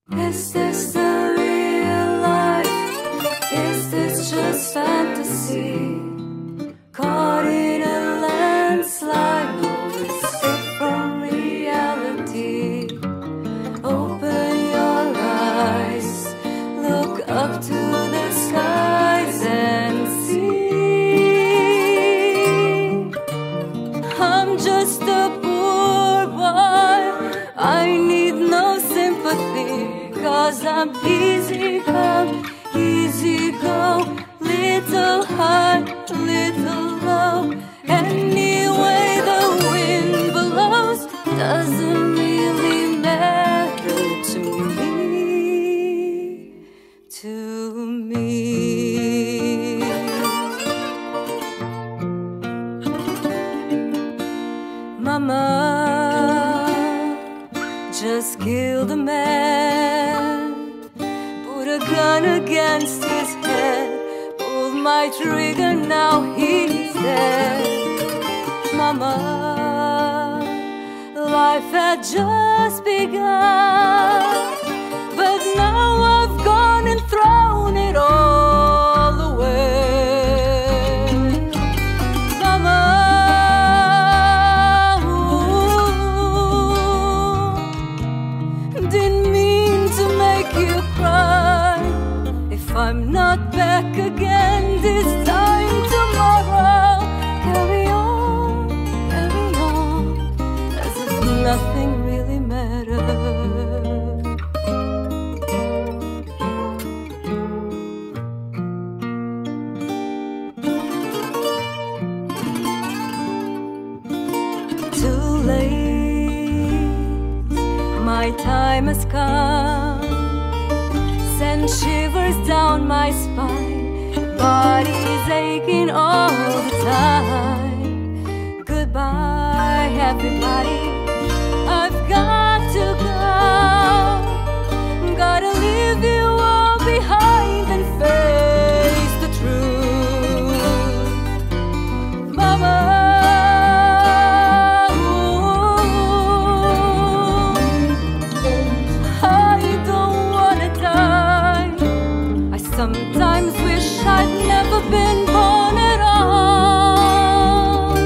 Is this the real life? Is this just fantasy? Caught in a landslide, no escape from reality. Open your eyes, look up to the skies and see. I'm just a poor boy, I need no sympathy. 'Cause I'm easy come, easy go, little high, little low. Any way the wind blows doesn't really matter to me, to me. Mama just killed a man, put a gun against his head, pulled my trigger, now he's dead. Mama, life had just begun, but now I've gone and thrown it all away. Mama, didn't mean to make you cry. If I'm not back again this time tomorrow, carry on, as if nothing really mattered. Too late, my time has come, send shivers down my spine, body's aching all the time. Goodbye, everybody, I've got to go. Gotta leave you all behind and face the truth. Mama, sometimes wish I'd never been born at all.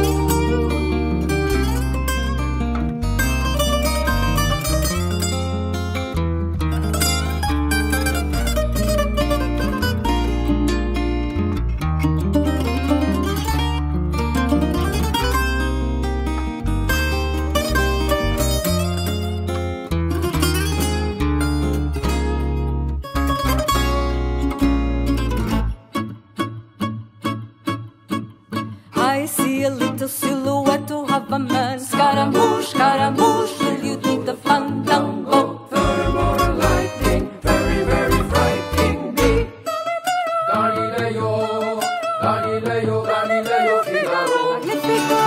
I see a little silhouette of a man. Scaramouche, Scaramouche, will you do the fandango? Thermal lightning, very, very frightening me. Galileo, Galileo, Galileo Figaro. Magnifico!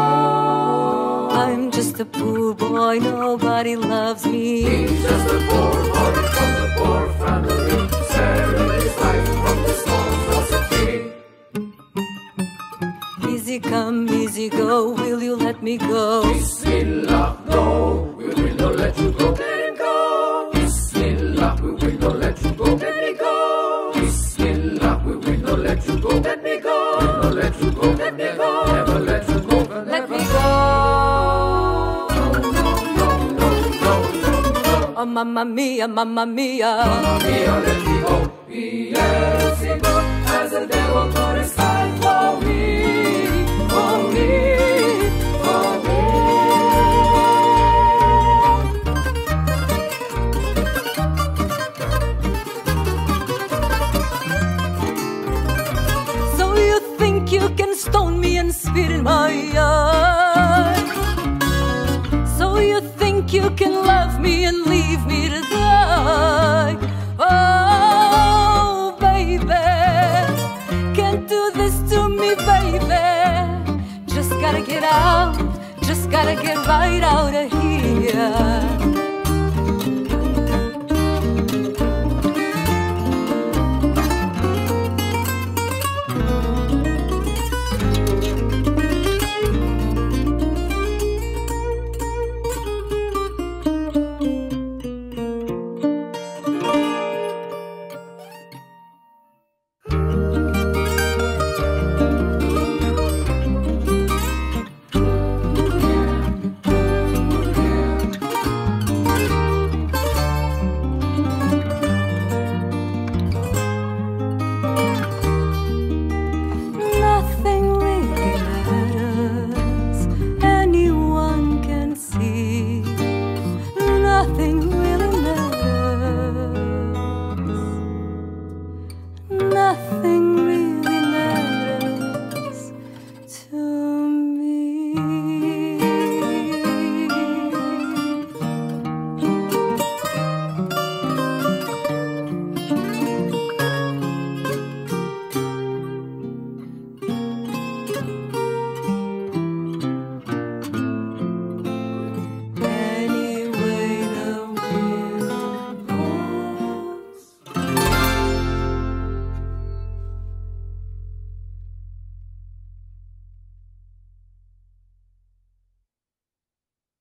I'm just a poor boy, nobody loves me. He's just a poor boy from the poor family, sparing his life from this monstrosity. Easy come, easy go, will you let me go? Bismillah, no, we will not let you go. Let him go. Bismillah, we will not let you go. Let me go. Bismillah, we will not let you go. Let me go. We will not let you go. Let me go. Never let you go. Let me go. No, no, no, no, no, no, no. Oh, mamma mia, mamma mia. Mamma mia, let me go. Beelzebub has a devil put aside for me, for me, for me. So you think you can stone me and spit in my eye? So you think you can love me and leave me to die?